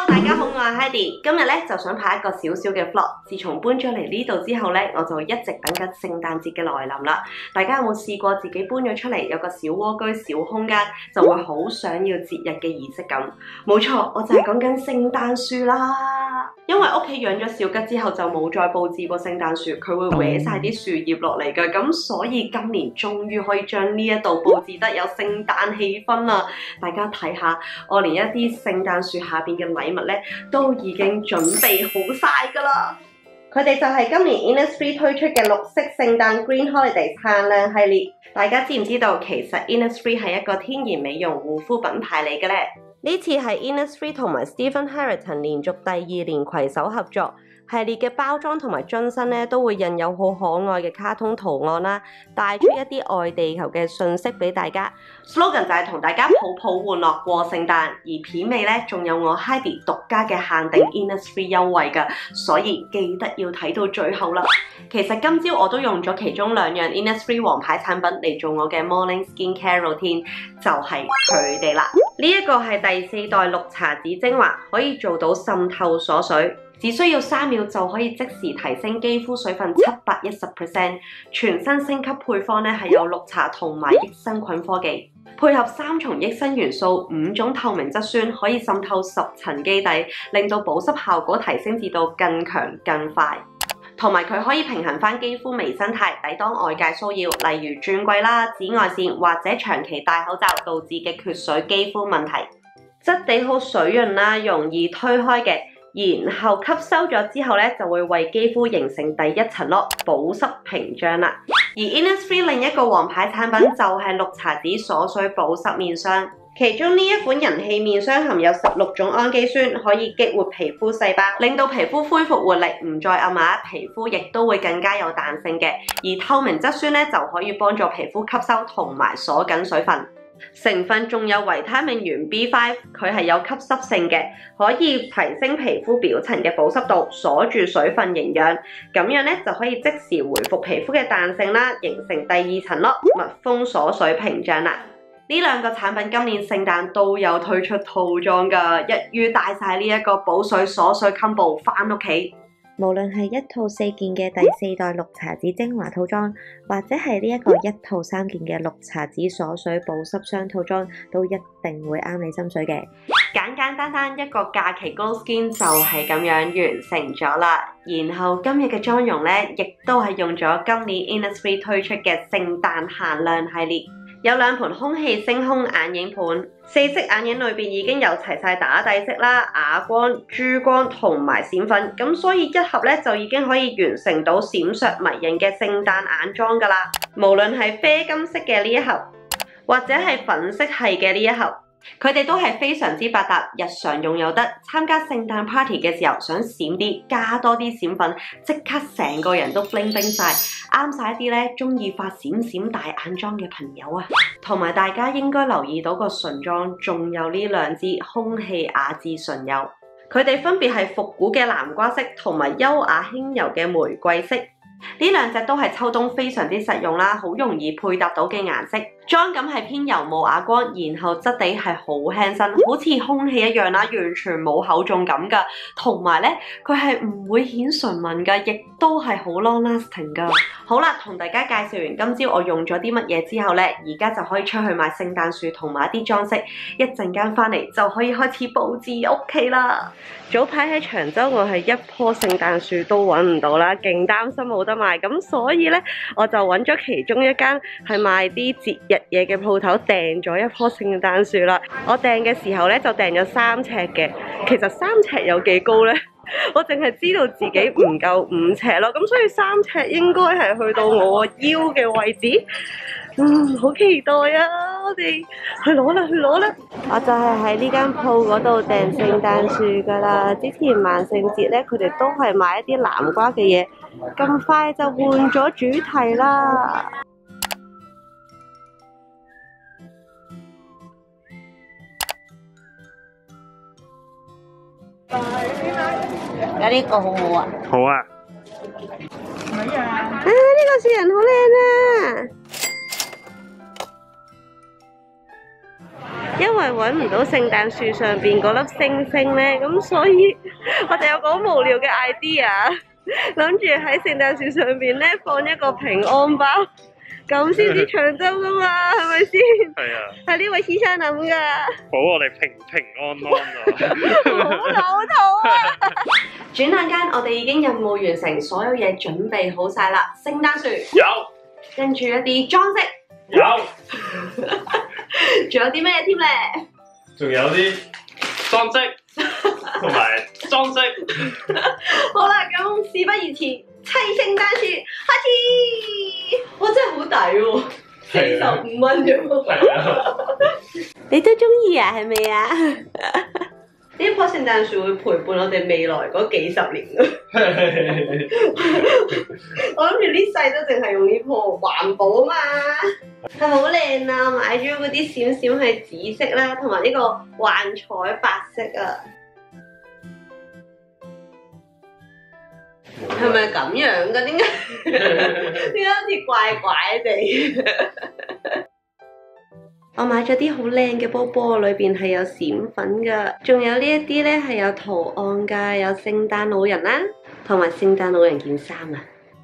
大家好，我係 Heidi， 今日咧就想拍一個小小嘅 vlog。自從搬咗嚟呢度之後咧，我就一直等緊聖誕節嘅來臨啦。大家有冇試過自己搬咗出嚟有個小窩居、小空間，就會好想要節日嘅儀式感？冇錯，我就係講緊聖誕樹啦。因為屋企養咗小吉之後就冇再佈置過聖誕樹，佢會搲晒啲樹葉落嚟嘅，咁所以今年終於可以將呢一度佈置得有聖誕氣氛啦。大家睇下，我連一啲聖誕樹下邊嘅禮物咧都已經準備好晒㗎啦。佢哋就係今年 Innisfree 推出嘅綠色聖誕 Green Holiday 限量系列。大家知唔知道其實 Innisfree 係一個天然美容護膚品牌嚟嘅咧？呢次係 Innisfree 同埋 Stephen Harrington 連續第2年攜手合作。系列嘅包裝同埋樽身咧都會印有好可愛嘅卡通圖案啦，帶出一啲愛地球嘅訊息俾大家。slogan 就係同大家抱抱玩樂過聖誕，而片尾咧仲有我 Heidi 獨家嘅限定 Innisfree 優惠㗎，所以記得要睇到最後啦。其實今朝我都用咗其中2樣 Innisfree 王牌產品嚟做我嘅 Morning Skincare Routine， 就係佢哋啦。呢一個係第4代綠茶籽精華，可以做到滲透鎖水。只需要3秒就可以即時提升肌膚水分710%，全新升級配方咧係有綠茶同埋益生菌科技，配合3重益生元素、5種透明質酸，可以滲透10層基底，令到保濕效果提升至到更強更快。同埋佢可以平衡翻肌膚微生態，抵擋外界騷擾，例如轉季啦、紫外線或者長期戴口罩導致嘅缺水肌膚問題。質地好水潤啦，容易推開嘅。然後吸收咗之後咧，就會為肌膚形成第1層咯，保濕屏障啦。而 Innisfree 另一個王牌產品就係綠茶籽鎖水保濕面霜，其中呢一款人氣面霜含有16種氨基酸，可以激活皮膚細胞，令到皮膚恢復活力，唔再暗啞，皮膚亦都會更加有彈性嘅。而透明質酸咧就可以幫助皮膚吸收同埋鎖緊水分。成分仲有維他命原 B5， 佢係有吸濕性嘅，可以提升皮膚表層嘅保濕度，鎖住水分營養，咁樣咧就可以即時回復皮膚嘅彈性啦，形成第2層咯，密封鎖水屏障啦。呢2個產品今年聖誕都有推出套裝㗎，一於帶晒呢一個補水鎖水 combo 返屋企。 無論係1套4件嘅第4代綠茶籽精華套裝，或者係呢一個1套3件嘅綠茶籽鎖水保濕霜套裝，都一定會啱你心水嘅。 簡簡單單一個假期 Glow Skin 就係咁樣完成咗啦。然後今日嘅妝容咧，亦都係用咗今年 Innisfree 推出嘅聖誕限量系列。有2盤空氣星空眼影盤，4色眼影裏邊已經有齊晒打底色啦、啞光、珠光同埋閃粉，咁所以一盒咧就已經可以完成到閃爍迷人嘅聖誕眼妝㗎啦。無論係啡金色嘅呢一盒，或者係粉色系嘅呢一盒，佢哋都係非常之百搭，日常用又得，參加聖誕 party 嘅時候想閃啲，加多啲閃粉，即刻成個人都 bling bling 晒，啱晒一啲咧中意發閃閃大眼妝嘅朋友啊！同埋大家應該留意到個唇妝，仲有呢2支空氣雅致唇釉，佢哋分別係復古嘅南瓜色同埋優雅輕柔嘅玫瑰色。呢2隻都係秋冬非常之實用啦，好容易配搭到嘅顏色。妝感係偏柔霧啞光，然後質地係好輕身，好似空氣一樣啦，完全冇厚重感㗎。同埋咧，佢係唔會顯唇紋㗎，亦都係好 long lasting 㗎。好啦，同大家介紹完今朝我用咗啲乜嘢之後咧，而家就可以出去買聖誕樹同埋一啲裝飾，一陣間翻嚟就可以開始佈置屋企啦。早排喺長洲，我係一棵聖誕樹都揾唔到啦，勁擔心冇得賣，咁所以咧我就揾咗其中一間係賣啲節日嘢嘅鋪頭，訂咗一棵聖誕樹啦。我訂嘅時候咧就訂咗3尺嘅，其實3尺有幾高咧？我淨係知道自己唔夠5尺咯，咁所以3尺應該係去到我腰嘅位置。好期待啊！我哋去攞啦，去攞啦！我就係喺呢間鋪嗰度訂聖誕樹噶啦。之前萬聖節咧，佢哋都係買一啲南瓜嘅嘢，咁快就換咗主題啦。 有呢個好好啊！ 好啊！ 呢個樹人好靚啊！ 因為揾唔到聖誕樹上邊嗰粒星星咧，咁所以我哋有個好無聊嘅 idea， 諗住喺聖誕樹上邊咧放一個平安包，咁先至長洲噶嘛，係咪先？ 係啊， 係呢位先生諗噶。 保我哋平平安安啊！ 好老土啊！轉眼間，我哋已經任務完成，所有嘢準備好晒啦。聖誕樹有， 跟住一啲裝飾， 有， 仲有啲咩添咧？ 仲有啲裝飾同埋裝飾。 好啦，咁事不宜遲，砌聖誕樹開始！哇，真係好抵喎，45蚊啫喎！ 係啊， 你都中意啊？係咪啊？呢棵聖誕樹會陪伴我哋未來嗰幾十年咯。我諗住呢世都淨係用呢棵環保啊嘛，係咪好靚啊？買咗嗰啲閃閃係紫色啦，同埋呢個幻彩白色啊。係咪咁樣噶？點解好似怪怪地？我買咗啲好靚嘅波波，裏邊係有閃粉噶，仲有呢一啲咧係有圖案噶，有聖誕老人啦，同埋聖誕老人件衫啊！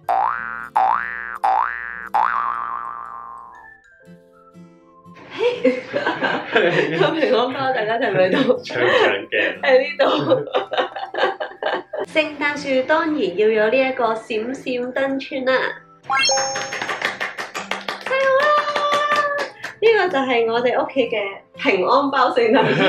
個平安包大家睇唔睇到？ 長長嘅喺呢度。聖誕樹當然要有呢一個閃閃燈串啦。呢個就係我哋屋企嘅平安包聖誕樹，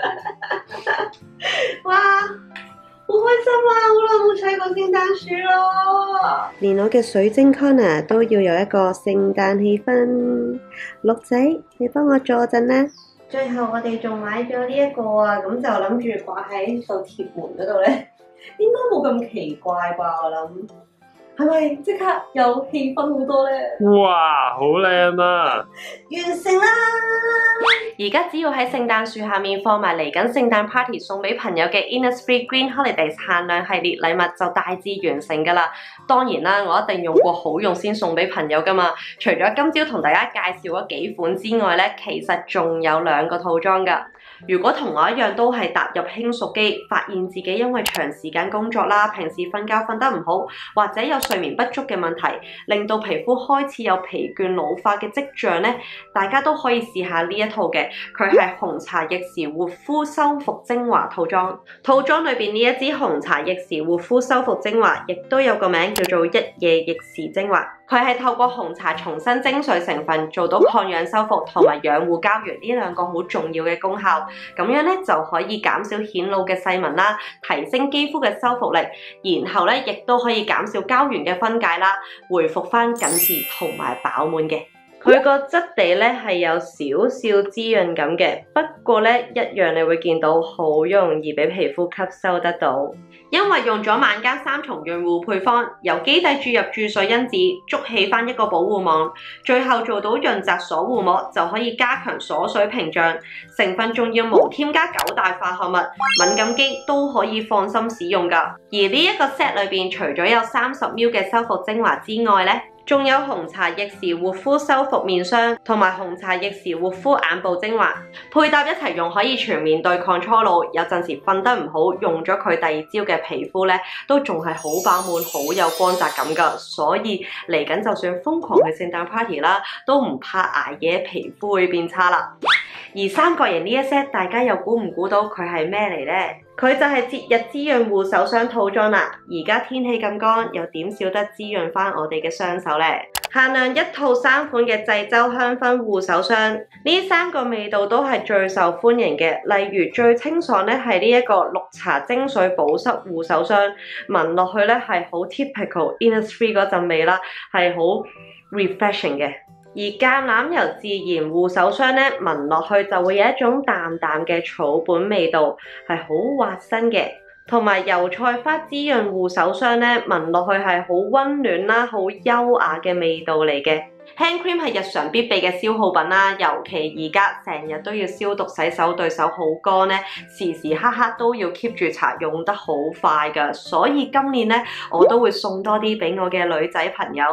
哇，好開心啊！好耐冇砌過聖誕樹咯，連我嘅水晶 corner 都要有一個聖誕氣氛。鹿仔，你幫我坐陣啦。最後我哋仲買咗呢一個啊，咁就諗住掛喺度貼門嗰度咧，應該冇咁奇怪啩？我諗。係咪即刻有氣氛好多咧？ 哇，好靚啊！ 完成啦！而家只要喺聖誕樹下面放埋嚟緊聖誕 party 送俾朋友嘅 Innisfree Green Holidays 限量系列禮物就大致完成㗎啦。當然啦，我一定用過好用先送俾朋友㗎嘛。除咗今朝同大家介紹嗰幾款之外咧，其實仲有2個套裝㗎。如果同我一樣都係踏入輕熟肌，發現自己因為長時間工作啦，平時瞓覺瞓得唔好，或者有睡眠不足嘅問題，令到皮膚開始有疲倦老化嘅跡象咧，大家都可以試下呢一套嘅，佢係紅茶逆時護膚修復精華套裝。套裝裏邊呢一支紅茶逆時護膚修復精華，亦都有個名叫做一夜逆時精華。佢係透過紅茶重新精粹成分，做到抗氧修復同埋養護膠原呢2個好重要嘅功效。咁樣咧就可以減少顯老嘅細紋啦，提升肌膚嘅修復力，然後咧亦都可以減少膠原嘅分解啦，恢復翻緊緻同埋飽滿嘅。佢個質地咧係有少少滋潤感嘅，不過咧一樣你會見到好容易俾皮膚吸收得到，因為用咗晚間3重潤護配方，由基底注入注水因子，築起翻一個保護網，最後做到潤澤鎖護膜，就可以加強鎖水屏障。成分仲要無添加9大化學物，敏感肌都可以放心使用㗎。而呢一個 set 裏邊，除咗有30ml 嘅修復精華之外咧，仲有紅茶逆時護膚修復面霜，同埋紅茶逆時護膚眼部精華，配搭一齊用可以全面對抗初老。有陣時瞓得唔好，用咗佢第2朝嘅皮膚咧，都仲係好飽滿、好有光澤感㗎。所以嚟緊就算瘋狂去聖誕 party 啦，都唔怕捱夜皮膚會變差啦。而3角形呢一 set，大家又估唔估到佢係咩嚟呢？佢就係節日滋潤護手霜套裝啦。而家天氣咁乾，又點少得滋潤翻我哋嘅雙手呢？限量1套3款嘅濟州香薰護手霜，呢3個味道都係最受歡迎嘅。例如最清爽咧係呢一個綠茶精水保濕護手霜，聞落去咧係好 typical Innisfree 嗰陣味啦，係好 refreshing 嘅。而橄欖油自然護手霜咧，聞落去就會有一種淡淡嘅草本味道，係好滑身嘅。同埋油菜花滋潤護手霜咧，聞落去係好溫暖啦，好優雅嘅味道嚟嘅。Hand cream 係日常必備嘅消耗品啦，尤其而家成日都要消毒洗手，對手好乾咧，時時刻刻都要 keep 住搽，用得好快㗎。所以今年咧，我都會送多啲俾我嘅女仔朋友。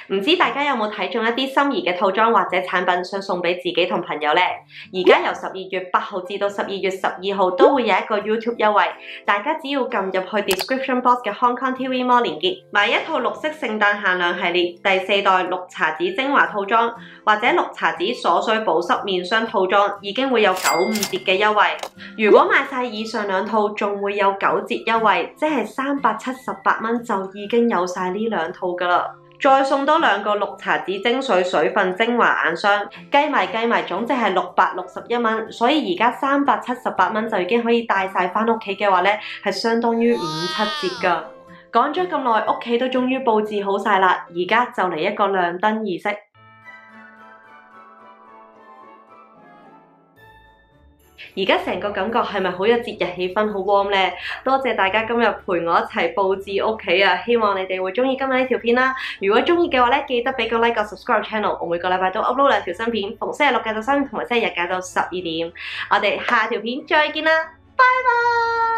唔知大家有冇睇中一啲心儀嘅套裝或者產品想送俾自己同朋友呢？而家由12月8號至到12月12號都會有一個 YouTube 優惠，大家只要撳入去 description box 嘅 Hong Kong TV Mall 連結，買一套綠色聖誕限量系列第4代綠茶籽精華套裝或者綠茶籽鎖水保濕面霜套裝，已經會有95折嘅優惠。如果買晒以上兩套，仲會有9折優惠，即係378蚊就已經有晒呢兩套㗎啦。再送多2個綠茶籽精水水分精華眼霜，計埋總值係661蚊，所以而家378蚊就已經可以帶晒返屋企嘅話呢，係相當於5、7折㗎。講咗咁耐，屋企都終於佈置好晒啦，而家就嚟一個亮燈儀式。而家成個感覺係咪好有節日氣氛，好 warm 呢？多謝大家今日陪我一齊佈置屋企啊！希望你哋會中意今日呢條片啦。如果中意嘅話咧，記得俾個 like 個 subscribe channel。我每個禮拜都 upload 2條新片，逢星期六晏晝3點同埋星期日晏晝12點。我哋下條片再見啦，拜拜！